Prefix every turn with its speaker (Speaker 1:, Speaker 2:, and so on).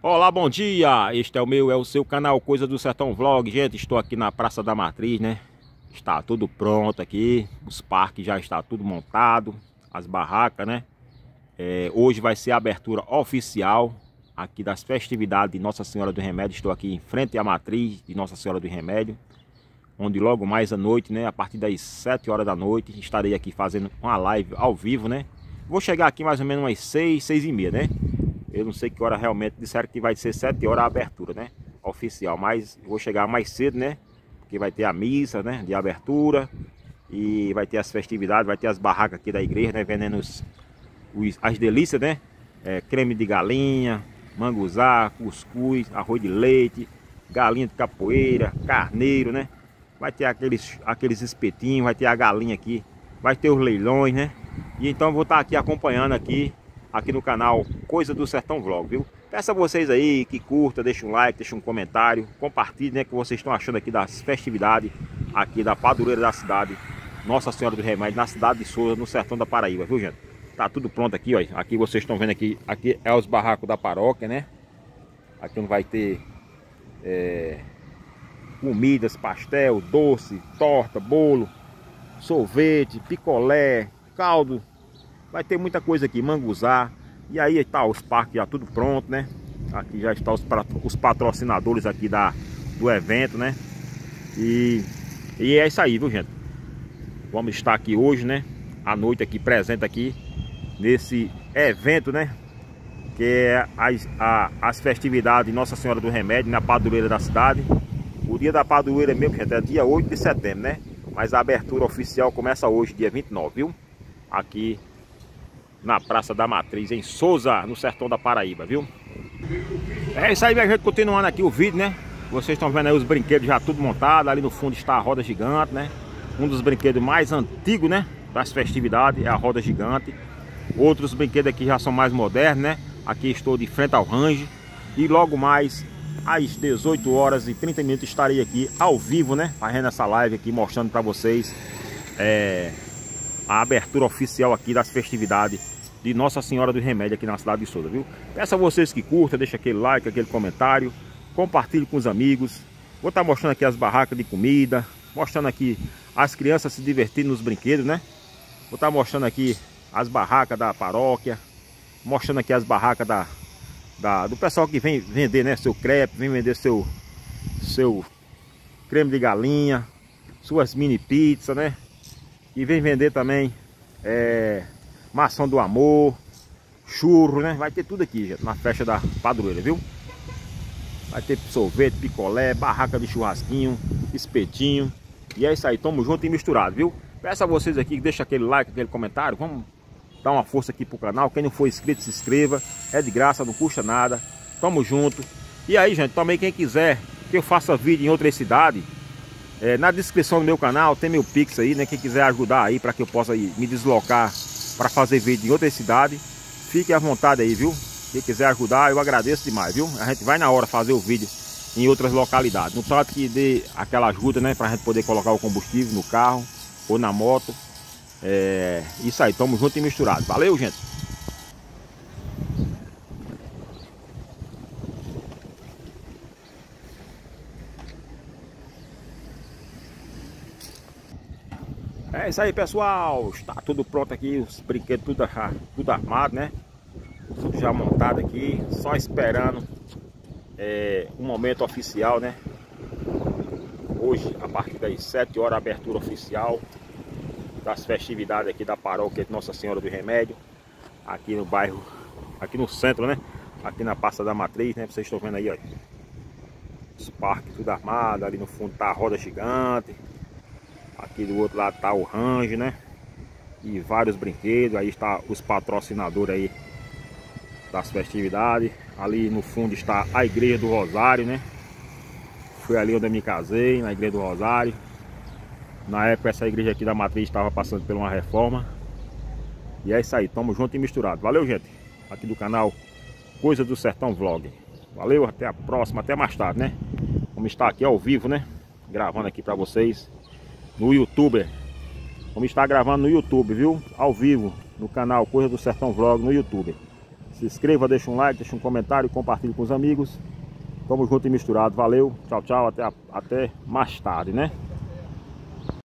Speaker 1: Olá, bom dia! Este é o seu canal Coisa do Sertão Vlog. Gente, estou aqui na Praça da Matriz, né? Está tudo pronto aqui. Os parques já está tudo montado. As barracas, né? Hoje vai ser a abertura oficial aqui das festividades de Nossa Senhora do Remédio. Estou aqui em frente à Matriz de Nossa Senhora do Remédio, onde logo mais à noite, né? A partir das 7 horas da noite, estarei aqui fazendo uma live ao vivo, né? Vou chegar aqui mais ou menos umas 6, 6 e meia, né? Eu não sei que hora realmente, disseram que vai ser 7 horas a abertura, né? Oficial, mas eu vou chegar mais cedo, né? Porque vai ter a missa, né? De abertura. E vai ter as festividades, vai ter as barracas aqui da igreja, né? Vendendo as delícias, né? Creme de galinha, manguzá, cuscuz, arroz de leite, galinha de capoeira, carneiro, né? Vai ter aqueles espetinhos, vai ter a galinha aqui, vai ter os leilões, né? E então eu vou estar aqui acompanhando aqui no canal Coisa do Sertão Vlog, viu? Peço a vocês aí que curta, deixa um like, deixa um comentário, compartilhe, né, o que vocês estão achando aqui das festividades aqui da padroeira da cidade, Nossa Senhora do Remédio, na cidade de Souza, no sertão da Paraíba, viu, gente? Tá tudo pronto aqui, ó. Aqui vocês estão vendo aqui é os barracos da paróquia, né? Aqui vai ter comidas, pastel, doce, torta, bolo, sorvete, picolé, caldo. Vai ter muita coisa aqui, manguzá. E aí tá os parques já tudo pronto, né? Aqui já estão os patrocinadores aqui do evento, né? E é isso aí, viu, gente? Vamos estar aqui hoje, né? À noite aqui, presente aqui nesse evento, né? Que é as festividades de Nossa Senhora do Remédio, na padroeira da cidade. O dia da padroeira mesmo, gente, é dia 8 de setembro, né? Mas a abertura oficial começa hoje, dia 29, viu? Aqui na Praça da Matriz, em Souza, no sertão da Paraíba, viu? É isso aí, minha gente, continuando aqui o vídeo, né? Vocês estão vendo aí os brinquedos já tudo montado. Ali no fundo está a roda gigante, né? Um dos brinquedos mais antigos, né? Das festividades é a roda gigante. Outros brinquedos aqui já são mais modernos, né? Aqui estou de frente ao range. E logo mais, às 18 horas e 30 minutos, estarei aqui ao vivo, né? Fazendo essa live aqui, mostrando para vocês a abertura oficial aqui das festividades de Nossa Senhora do Remédio aqui na cidade de Souza, viu? Peço a vocês que curtam, deixa aquele like, aquele comentário, compartilhe com os amigos. Vou estar mostrando aqui as barracas de comida, mostrando aqui as crianças se divertindo nos brinquedos, né? Vou estar mostrando aqui as barracas da paróquia, mostrando aqui as barracas do pessoal que vem vender, né? Seu crepe, vem vender seu creme de galinha, suas mini pizzas, né? E vem vender também maçã do amor, churro, né? Vai ter tudo aqui, gente, na festa da padroeira, viu? Vai ter sorvete, picolé, barraca de churrasquinho, espetinho. E é isso aí, tamo junto e misturado, viu? Peço a vocês aqui que deixa aquele like, aquele comentário. Vamos dar uma força aqui pro canal. Quem não for inscrito, se inscreva. É de graça, não custa nada. Tamo junto. E aí, gente, também quem quiser que eu faça vídeo em outras cidades, na descrição do meu canal tem meu Pix aí, né? Quem quiser ajudar aí para que eu possa me deslocar para fazer vídeo em outra cidade, fique à vontade aí, viu? Quem quiser ajudar, eu agradeço demais, viu? A gente vai na hora fazer o vídeo em outras localidades. No tanto que dê aquela ajuda, né? Pra gente poder colocar o combustível no carro ou na moto. Isso aí, tamo junto e misturado. Valeu, gente! É isso aí, pessoal, está tudo pronto aqui, os brinquedos tudo armado, né? Tudo já montado aqui, só esperando o momento oficial, né? Hoje, a partir das 7 horas, a abertura oficial das festividades aqui da paróquia de Nossa Senhora do Remédio, aqui no bairro, aqui no centro, né? Aqui na Praça da Matriz, né? Vocês estão vendo aí, ó, os parques tudo armado, ali no fundo tá a roda gigante. Aqui do outro lado tá o range, né? E vários brinquedos. Aí está os patrocinadores aí das festividades. Ali no fundo está a Igreja do Rosário, né? Foi ali onde eu me casei, na Igreja do Rosário. Na época essa igreja aqui da Matriz estava passando por uma reforma. E é isso aí, tamo junto e misturado. Valeu, gente! Aqui do canal Coisa do Sertão Vlog. Valeu, até a próxima, até mais tarde, né? Vamos estar aqui ao vivo, né? Gravando aqui pra vocês no YouTube. Vamos estar gravando no YouTube, viu? Ao vivo, no canal Coisa do Sertão Vlog no YouTube. Se inscreva, deixa um like, deixa um comentário, compartilhe com os amigos. Tamo junto e misturado. Valeu, tchau, tchau, até mais tarde, né?